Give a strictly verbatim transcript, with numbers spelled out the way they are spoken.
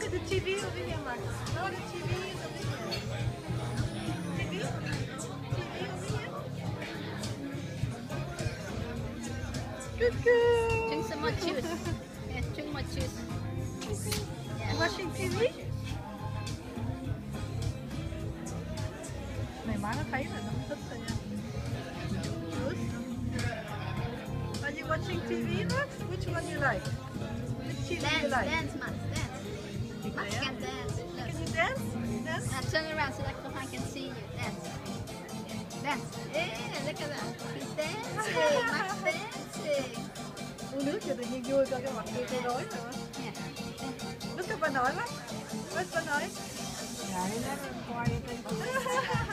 the T V over here, Max. No, the T V is over here. T V? T V over here. Good girl. Drink some more juice. Yeah, drink more juice. Yeah. Watching T V? Này má nó thấy là nó thích rồi nha. Good. Are you watching T V, Max? Which one you like? Which T V Dance, you like? dance, Max, dance. Max Yeah. can dance. Look. Can you dance? Dance? Uh, turn around so that Stefan can see you. Dance. Dance. Yeah, look at that. He's dancing. Max dancing. Uống nước cho tự nhiên vui coi cái mặt tôi tôi rối rồi. Yeah. Lúc các bà nói Max. What's bà nói? Dạ, nó quay trên